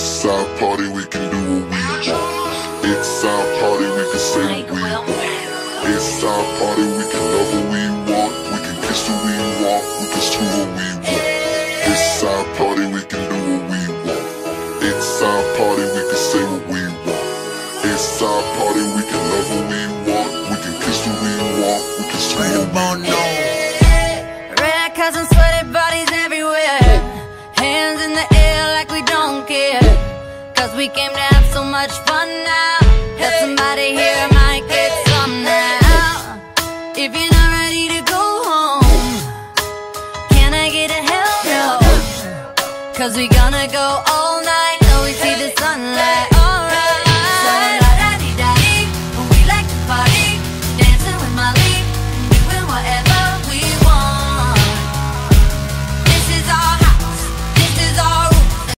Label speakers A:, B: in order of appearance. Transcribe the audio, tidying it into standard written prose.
A: It's our party, we can do what we want. It's our party, we can say what we want. It's our party, we can love what we want. We can kiss who we want, we can screw what we want. It's our party, we can do what we want. It's our party, we can say what we want. It's our party, we can love what we want. We can kiss who we want, we can screw what we want.
B: Red cups and sweaty bodies everywhere, hands in the air like we don't care. Cause we came to have so much fun now, that somebody here might get some now. If you're not ready to go home, can I get a hell no? Cause we gonna go all night till we see the sunlight.